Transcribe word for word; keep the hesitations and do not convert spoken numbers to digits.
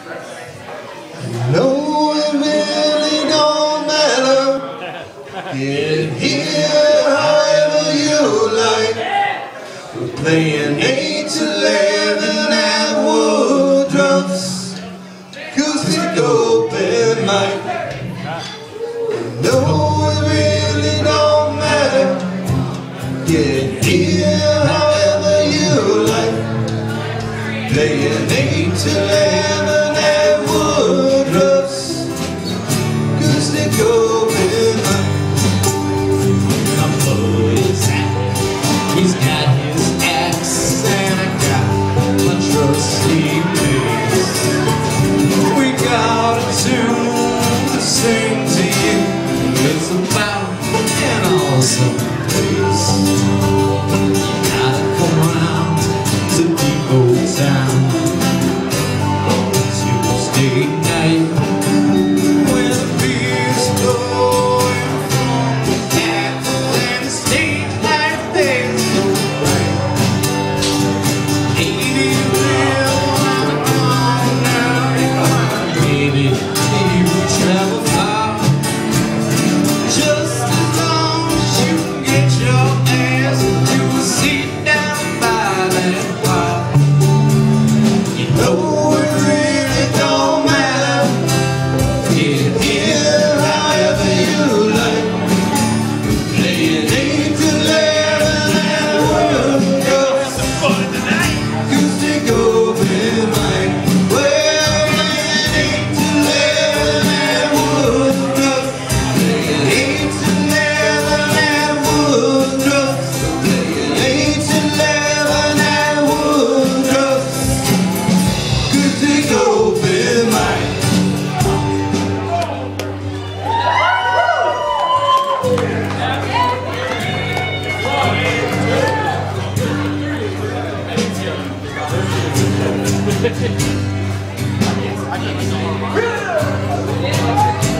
No, it really don't matter. Get here however you like. We're playing eight to eleven at Woodruff's acoustic open mic. No, it really don't matter. Get here however you like. Playing eight to eleven at Woodruff's acoustic open mic. I'm full his hat. He's got his axe and I got my trusty bass. We got a tune to sing to you. It's about an awesome place. You gotta come around to deep old town on a Tuesday night when the beer's flowing from the cattle and the state like this. Baby, well, I'm now. Baby, you travel far. Just as long as you can get your ass to a seat down by that bar. You know it really don't matter. Get here however you like. Playing eight to eleven at Woodruff's acoustic open mic. Well, playing eight to eleven at Woodruff's. Playing eight to eleven at Woodruff's. Playing eight to eleven at Woodruff's acoustic open mic. Yeah.